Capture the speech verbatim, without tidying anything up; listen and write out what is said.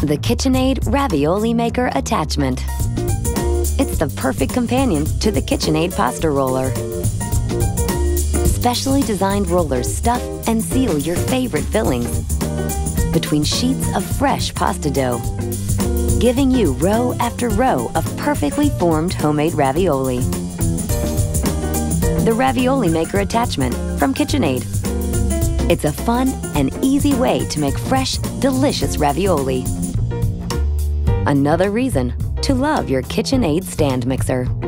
The KitchenAid Ravioli Maker Attachment. It's the perfect companion to the KitchenAid pasta roller. Specially designed rollers stuff and seal your favorite fillings between sheets of fresh pasta dough, giving you row after row of perfectly formed homemade ravioli. The Ravioli Maker Attachment from KitchenAid. It's a fun and easy way to make fresh, delicious ravioli. Another reason to love your KitchenAid stand mixer.